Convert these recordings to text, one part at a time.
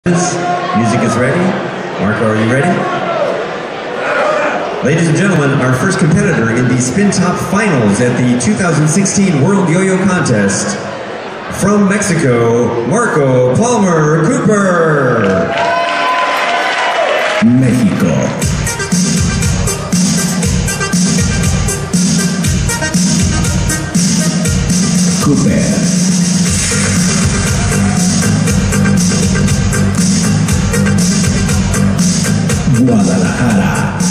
Music is ready. Marco, are you ready? Ladies and gentlemen, our first competitor in the Spin Top Finals at the 2016 World Yo-Yo Contest. From Mexico, Marco Palmer Cooper. Mexico. Cooper. Guadalajara.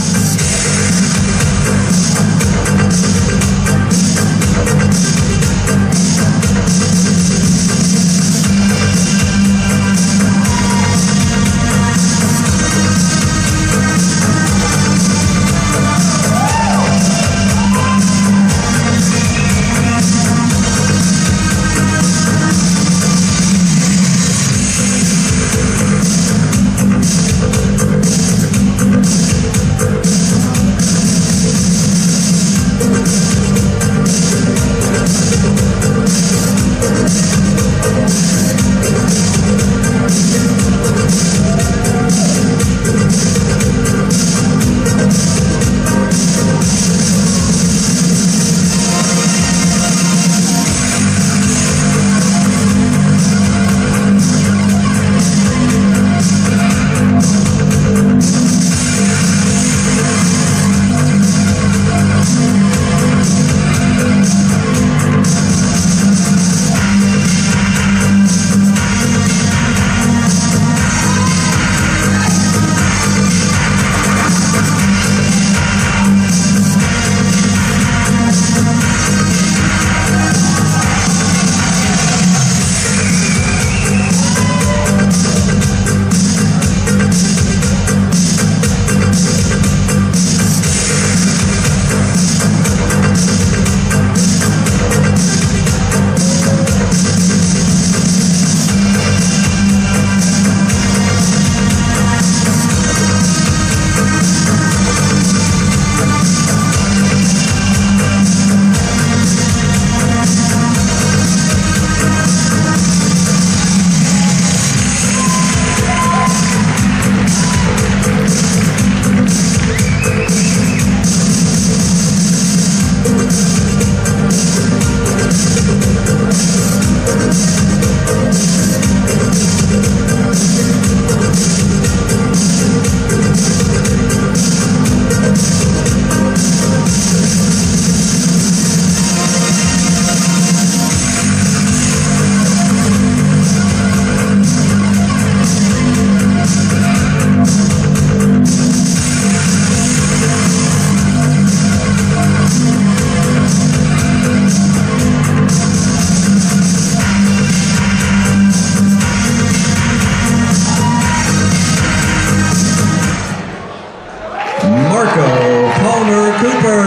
Marco Palmer Cooper.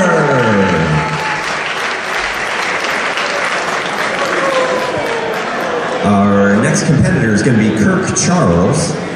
Our next competitor is going to be Kirk Charles.